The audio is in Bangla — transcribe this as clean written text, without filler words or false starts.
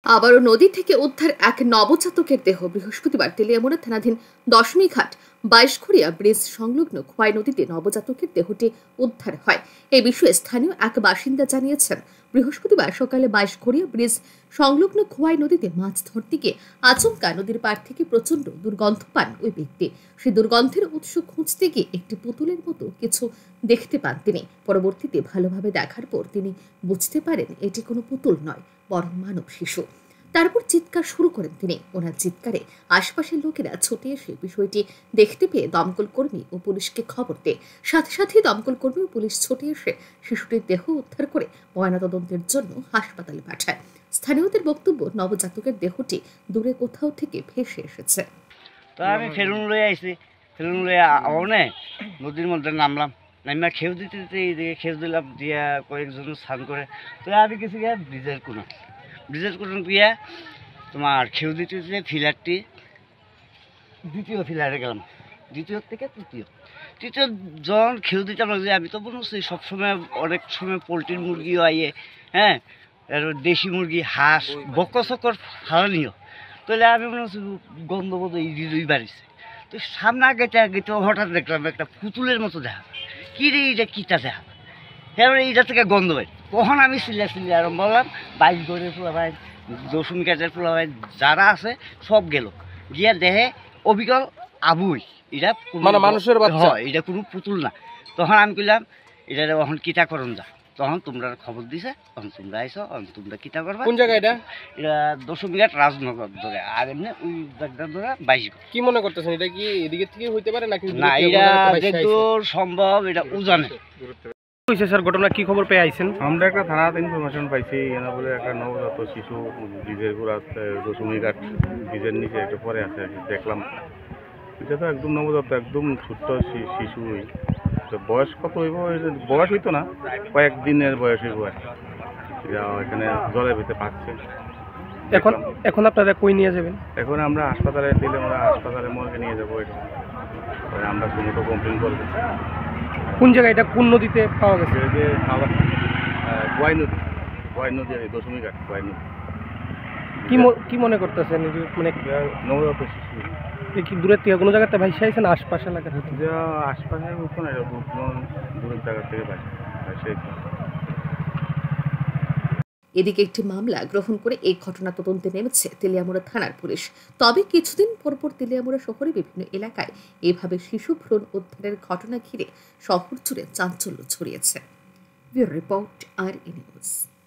আবারও নদী থেকে উদ্ধার এক নবজাতকের দেহ। বৃহস্পতিবার তেলিয়ামুড়া থানাধীন দশমীঘাট 22ঘড়িয়া ব্রিজ সংলগ্ন খোয়াই নদীতে নবজাতকের দেহটি উদ্ধার হয়। এই বিষয়ে স্থানীয় এক বাসিন্দা জানিয়েছেন, বৃহস্পতিবার সকালে 22ঘড়িয়া ব্রিজ সংলগ্ন খোয়াই নদীতে মাছ ধরতে গিয়ে আচমকা নদীর পাড় থেকে প্রচন্ড দুর্গন্ধ পান ওই ব্যক্তি। সেই দুর্গন্ধের উৎস খুঁজতে গিয়ে একটি পুতুলের মতো কিছু দেখতে পান তিনি। পরবর্তীতে ভালোভাবে দেখার পর তিনি বুঝতে পারেন এটি কোনো পুতুল নয়, বরং মানব শিশু। তারপর চিৎকার শুরু করেন তিনি। ওনার চিৎকারে আশপাশের লোকেরা ছুটে এসে বিষয়টি দেখতে পেয়ে দমকল কর্মী ও পুলিশকে খবর দেয়। সাথে সাথেই দমকল কর্মী ও পুলিশ ছুটে এসে শিশুটির দেহ উদ্ধার করে ময়নাতদন্তের জন্য হাসপাতালে পাঠায়। স্থানীয়দের বক্তব্য, নবজাতকের দেহটি দূরে কোথাও থেকে ভেসে এসেছে। তো আমি ফেলুন লয়ে আইছি, ফেলুন লয়ে আওনে নদীর মধ্যে নামলাম, নামিয়া খেউ দিতে দিতে এইদিকে খেউ দিলাম, দিয়া কয়েকজন স্নান করে। তো আমি কিছু গিয়া ব্রিজের কোনো গিয়া তোমার খেউ দিতে দিতে ফিলারটি দ্বিতীয় ফিলারে গেলাম, দ্বিতীয় থেকে তৃতীয় জন খেউ দিতাম যে আমি তো বলছি সবসময় অনেক সময় পোলট্রির মুরগিও আইয়ে, হ্যাঁ, দেশি মুরগি, হাঁস, বক্কর চক্কর ফালানিও। তাহলে আমি মনে হচ্ছে গন্ধবোধ এই বাড়িছে। তো সামনে আগে হঠাৎ দেখলাম একটা পুতুলের মতো দেখা, কি রে এইটা কীটা দেখা, এবারে এইটা থেকে গন্ধ পাই। কখন আমি চিল্লা আরম্ভ করলাম, বাইক ধরে ফুলা ভাই, দশমী কাজের ফুলা ভাই যারা আছে সব গেল, গিয়া দেহে অবিকল আবুই, এটা মানে মানুষের বাচ্চা, এটা কোনো পুতুল না। তখন আমি কইলাম এটা এখন কিতা করুন যা, তখন তোমরা খবর দিছে, তখন তোমরা আইসো, তোমরা কিতা করবা। কোন জায়গা এটা? এটা দশমীঘাট রাজনগর ধরে, আর এমনি ওই জায়গা ধরে 22। কি মনে করতেছেন, এটা কি এদিকে থেকে হইতে পারে নাকি না? এটা যেদূর সম্ভব এটা উজানে। স্যার, ঘটনা কি খবর পেয়ে আইছেন? আমরা একটা থানাতে ইনফরমেশন পাইছি, এনা বলে একটা নবজাত শিশু ব্রিজের গোড়া দশমীঘাট ব্রিজের নিচে একটা পরে আছে। দেখলাম এটা তো একদম নবজাত, একদম ছোট্ট শিশুই। বয়স কত হইব, বয়স হইতো না, কয়েকদিনের বয়স হইব। এখানে জলের ভিতরে পাচ্ছে। এখন আপনারা কই নিয়ে যাবেন? এখন আমরা হাসপাতালে দিলে, আমরা হাসপাতালে মর্গে নিয়ে যাবো। এটা আমরা কোনো তো কমপ্লেন করবো। কোন জায়গায় এটা, কোন নদীতে পাওয়া গেছে? যে খোয়াই নদী দশমীঘাট খোয়াই নদী। কি মনে করতেছেন, মানে নবজাত শিশু কি দূরের থেকে কোনো জায়গাতে ভাইসে আইছেন? আশপাশে এলাকা থেকে? আশপাশে দূরের জায়গা থেকে ভাইসে। এদিকে একটি মামলা গ্রহণ করে এই ঘটনা তদন্তে নেমেছে তেলিয়ামুড়া থানার পুলিশ। তবে কিছুদিন পরপর তেলিয়ামুড়া শহরে বিভিন্ন এলাকায় এভাবে শিশু ভ্রূণ উদ্ধারের ঘটনা ঘিরে শহর জুড়ে চাঞ্চল্য ছড়িয়েছে। Bureau report, RE news.